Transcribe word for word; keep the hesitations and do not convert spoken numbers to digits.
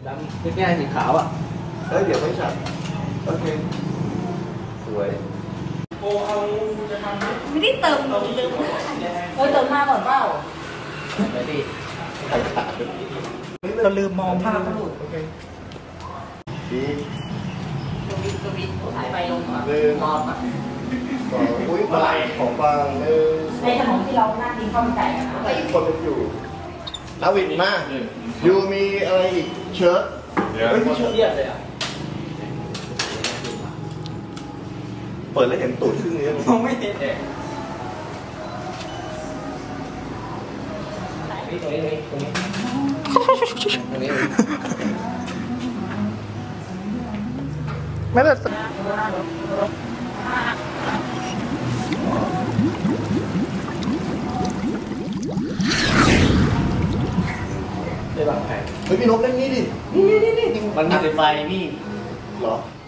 ดำแก้สีขาวอ่ะเฮ้ยเดี๋ยวไม่ชัดโอเคสวยโอเอาจะทำไหมไม่ได้เติมเติมเติมเออเติมมาก่อนเปล่าไม่ดีเราลืมมองภาพทั้งหมดโอเคดีสวิตสวิตถ่ายไปลงมาหนึ่งสองอุ้ยอะไรของบางหนึ่งในถนนที่เราหน้าดินข้าวมันไก่นะแต่อีกคนมันอยู่นาวินมากยูมีอะไรอีกเชิ้ตเฮ้ยเชิ้ตเยียดเลยอ่ะเปิดแล้วเห็นตูดครึ่งนี้มองไม่เห็นเลยตรงนี้ตรงนี้ตรงนี้ไม่ได้ได้บ้างใครเฮ้ยพี่นกเล่นนี่ดินี่นี่นี่มันมีไฟพี่เหรอ